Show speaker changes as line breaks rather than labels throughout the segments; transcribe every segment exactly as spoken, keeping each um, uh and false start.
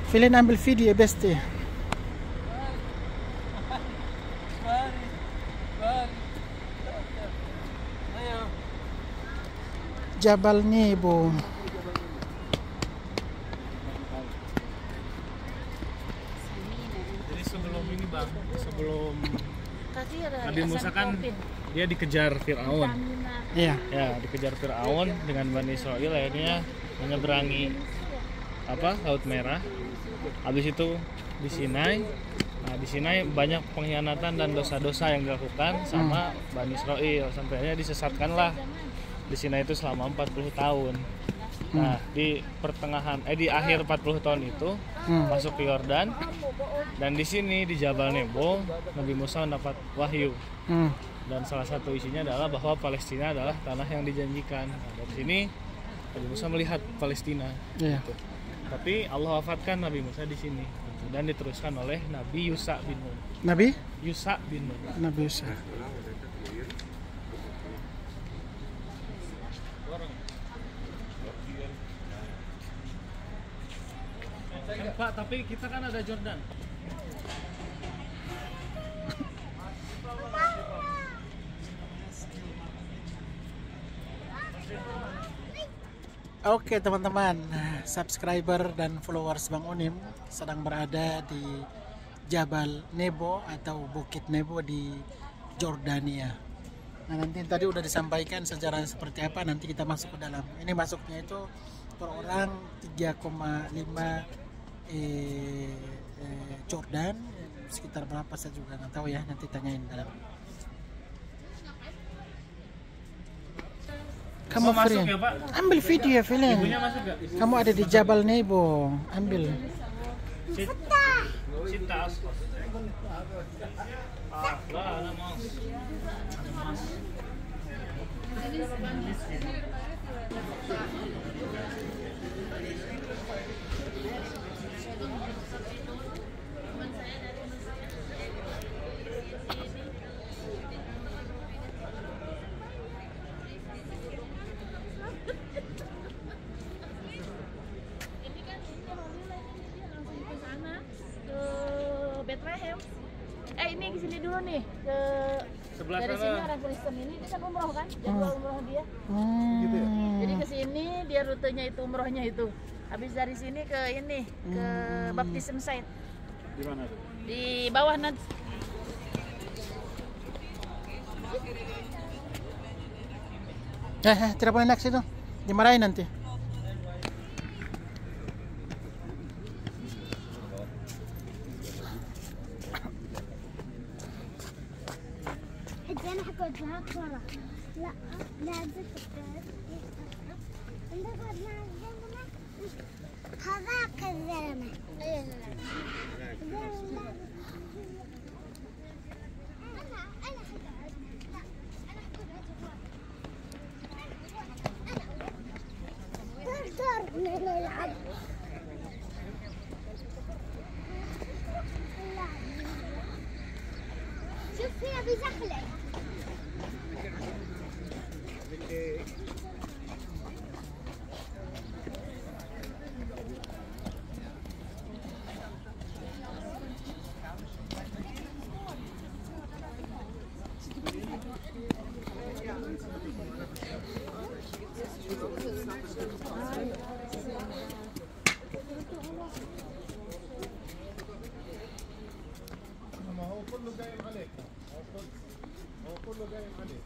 Filin ambil video besti. Jabal Nebo.
Jadi sebelum ini bang, sebelum Nabi Musa kan dia dikejar Fir'aun.
Iya.
Ya, dikejar Fir'aun dengan Bani Israel, akhirnya menyeberangi apa Laut Merah. Habis itu di Sinai. Nah, di Sinai banyak pengkhianatan dan dosa-dosa yang dilakukan sama Bani Israel, sampai akhirnya disesatkanlah di Sinai itu selama empat puluh tahun. Nah, di pertengahan eh di akhir empat puluh tahun itu
Hmm.
masuk ke Yordan, dan di sini di Jabal Nebo Nabi Musa mendapat wahyu.
Hmm.
Dan salah satu isinya adalah bahwa Palestina adalah tanah yang dijanjikan. Nah, dari sini Nabi Musa melihat Palestina.
Iya.
Gitu. Tapi Allah wafatkan Nabi Musa di sini, gitu. Dan diteruskan oleh Nabi Yusa bin Nun.
Nabi?
Yusa bin Nun.
Nabi Musa.
Pak, tapi kita kan ada Jordan.
Oke teman-teman, subscriber dan followers Bang Onim sedang berada di Jabal Nebo atau Bukit Nebo di Jordania. Nah, nanti tadi udah disampaikan sejarah seperti apa, nanti kita masuk ke dalam. Ini masuknya itu per orang tiga koma lima eh, eh, Jordan, sekitar berapa saya juga nggak tahu ya, nanti tanyain dalam. Kamu
Mau masuk
free?
ya, Pak?
Ambil video ya, Filin.
Ibunya masuk gak?
Kamu ada di Jabal Nebo, ambil.
Cinta. Cinta. Ah, lah, ada mas. Ada mas.
Bethlehem. Eh ini ke sini dulu nih ke
Sebelah
dari
sana.
sini arah Kristen ini dia kan umroh kan, jadwal umroh dia.
Hmm.
Jadi ke sini dia rutenya itu umrohnya itu. Habis dari sini ke ini ke baptism site.
Di mana?
Di bawah nanti.
Eh, eh, tidak boleh naik situ, dimarahin nanti.
انا هقعد معاك ورا لا لازم تقعد انت قاعد مع الزلمه هذاك الزلمه اي انا انا هقعد لا انا هقعد دور دور نلعب شوف فيها بزحلق
هو كله قايم عليك هو كله قايم عليك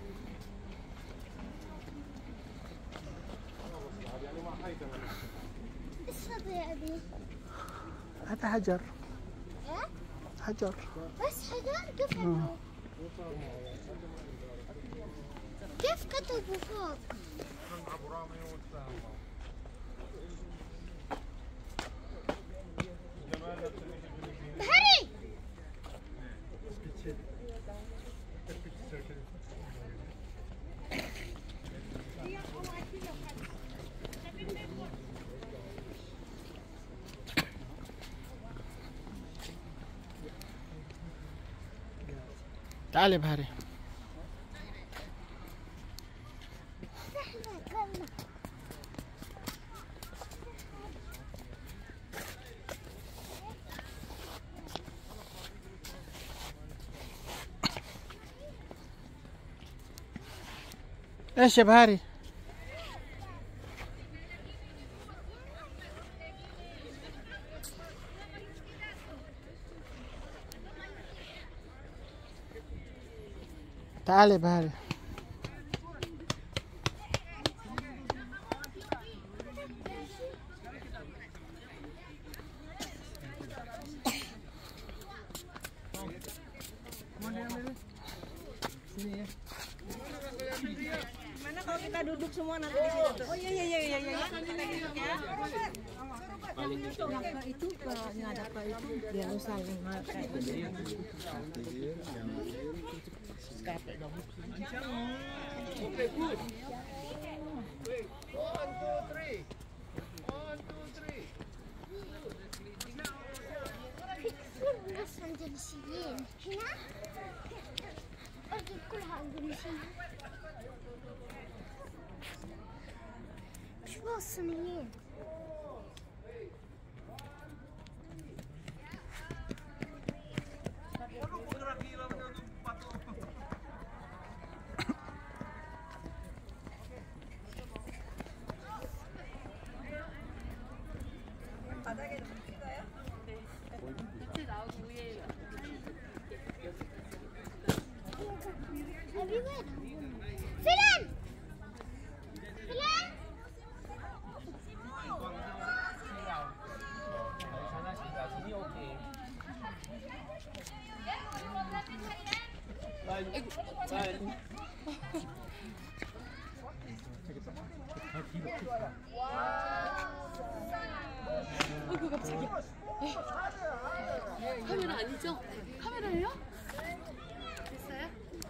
يعني ما حيث
ايش هذا يا ابي؟
هذا حجر.
ايه؟
حجر.
بس حجر كيف كتبوا؟ كيف كتبوا فوق؟
ابو رامي والسهم
بهري
تعالي بهاري. ايش يا بهاري؟ تعالي يا بهاري.
Mana kalau kita duduk semua nanti di situ tuh. Oh iya iya iya iya iya. Kita duduk ya. Yang ke itu ke ngadap ke itu Yerusalem kayak gitu.
Okay, good. One, two, three. One, two, three.
بس اندونيسيين هنا الأردن كلها اندونيسيين مش فلسطينيين فلان فلان
어이구 갑자기. 카메라 아니죠? 카메라예요? 됐어요?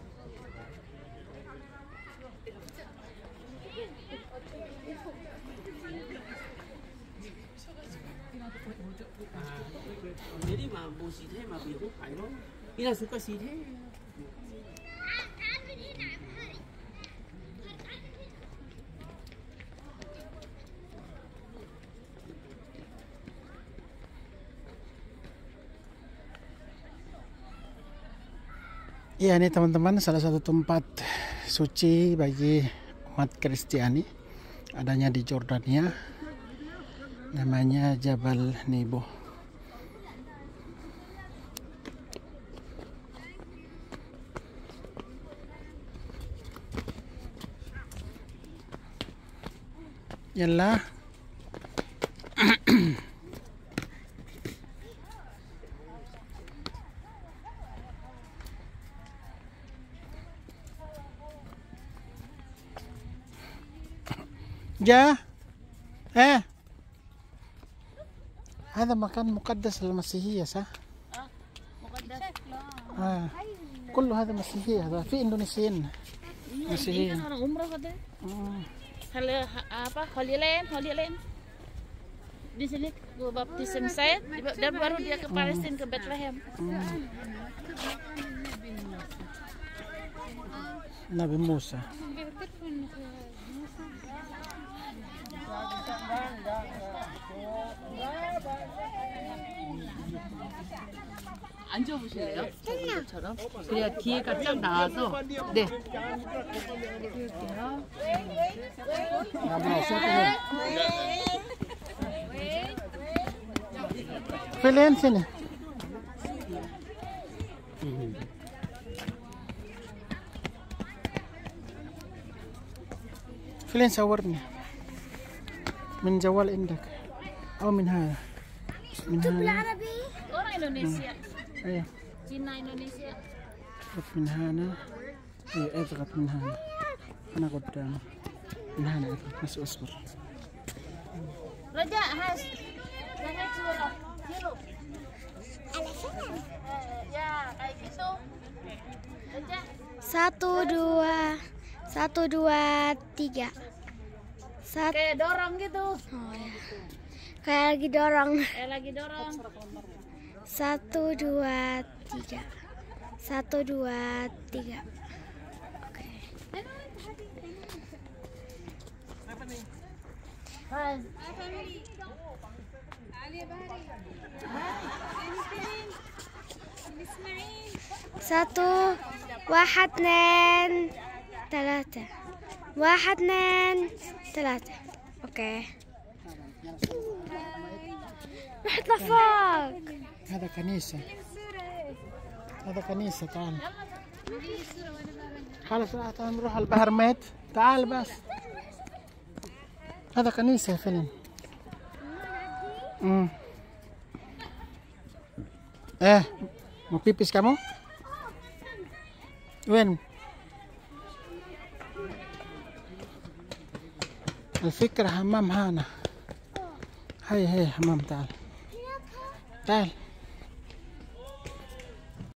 Nếu mà mua xì thế mà bị hút phải nó, ý là xuống cái xì thế.
Ya, ini teman-teman salah satu tempat suci bagi umat Kristiani adanya di Jordania, namanya Jabal Nebo. Yalah. جاء ايه هذا مكان مقدس للمسيحية صح؟
اه مقدس.
آه. كله هذا مسيحية هذا في إندونيسيين
Ini
مسيحيين.
kan orang umroh katanya.
Hmm.
Hal apa? Holy Land, Holy Land. Di sini gua baptism saya dan baru dia ke Palestina ke Bethlehem.
Nabi Musa.
앉아보실래요? 저처럼. 그래야 뒤에가 쫙 나와서. 네.
Pilih sini. فين صورني من جوال عندك أو من هذا من هذا
بالعربي
Orang Indonesia,
أيه
Cina Indonesia.
اضغط من هنا أيه اضغط من هنا أنا قدام من هنا اضغط بس اصبر
Raja, Has. Jangan curang. Hirup. Ya, kayak gitu. Raja.
satu dua satu dua tiga satu
Kayak dorong gitu.
oh, ya. Kayak lagi dorong
Kayak lagi dorong.
satu dua tiga satu dua tiga oke
Has.
satu واحد اثنين ثلاثة واحد اثنين ثلاثة. اوكي روح اطلع فوق.
هذا كنيسة، هذا كنيسة. تعال خلاص تعال نروح على البحر ميت. تعال بس، هذا كنيسة فيلم. امم eh mau pipis kamu? وين؟ الفكرة حمام هنا. هاي هاي حمام. تعال تعال